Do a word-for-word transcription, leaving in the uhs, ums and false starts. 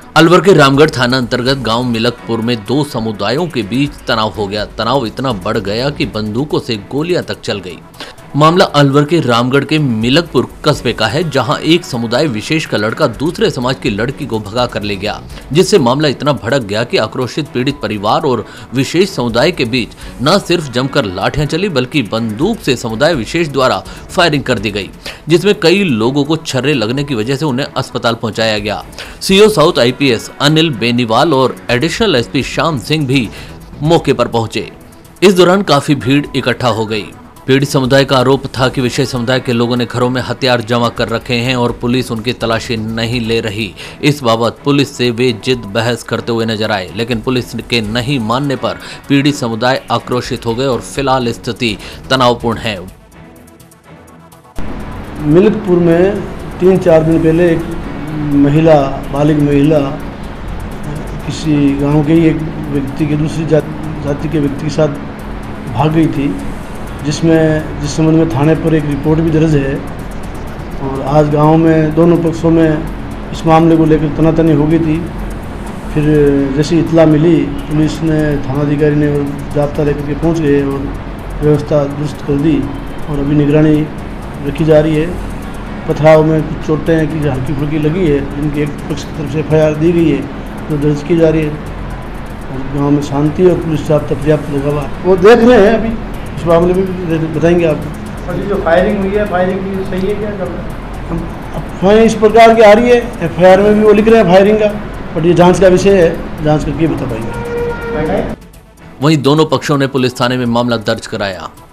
अलवर के रामगढ़ थाना अंतर्गत गांव मिलकपुर में दो समुदायों के बीच तनाव हो गया। तनाव इतना बढ़ गया कि बंदूकों से गोलियां तक चल गई। मामला अलवर के रामगढ़ के मिलकपुर कस्बे का है, जहां एक समुदाय विशेष का लड़का दूसरे समाज की लड़की को भगा कर ले गया, जिससे मामला इतना भड़क गया कि आक्रोशित पीड़ित परिवार और विशेष समुदाय के बीच न सिर्फ जमकर लाठियां चली, बल्कि बंदूक से समुदाय विशेष द्वारा फायरिंग कर दी गई, जिसमें कई लोगों को छर्रे लगने की वजह से उन्हें अस्पताल पहुंचाया गया। CO south IPS Anil Beniwal और एडिशनल एसपी श्याम सिंह भी मौके पर पहुंचे। इस दौरान काफी भीड़ इकट्ठा हो गई। पीड़ित समुदाय का आरोप था कि विशेष समुदाय के लोगों ने घरों में हथियार जमा कर रखे हैं और पुलिस उनकी तलाशी नहीं ले रही। इस बाबत पुलिस से वे जिद बहस करते हुए नजर आए, लेकिन पुलिस के नहीं मानने पर पीड़ित समुदाय आक्रोशित हो गए और फिलहाल स्थिति तनावपूर्ण है। मिलकपुर में तीन चार दिन पहले एक महिला बालिग महिला किसी गांव के ही एक व्यक्ति के दूसरी जाति के व्यक्ति के साथ भाग गई थी, जिसमें जिस संबंध में थाने पर एक रिपोर्ट भी दर्ज है। और आज गांव में दोनों पक्षों में इस मामले को लेकर तनातनी हो गई थी। फिर जैसी इतला मिली, पुलिस ने थानाधिकारी ने जाब्ता लेकर के पहुंच गए और व्यवस्था दुरुस्त कर दी और अभी निगरानी रखी जा रही है। पथराव में कुछ चोटें हैं कि हल्की फुल्की लगी है, जिनकी एक पक्ष की तरफ से एफ आई आर दी गई है, जो तो दर्ज की जा रही है। और गाँव में शांति और पुलिस जाब्ता पर्याप्त लगा हुआ वो देख रहे हैं। अभी इस मामले में बताएंगे आपको। और जो फायरिंग हुई है, फायरिंग की सही है क्या? अब इस प्रकार की आ रही है, एफ आई आर में भी वो लिख रहे हैं फायरिंग का, बट ये जांच का विषय है, जांच करके बता पाएंगे। वहीं दोनों पक्षों ने पुलिस थाने में मामला दर्ज कराया।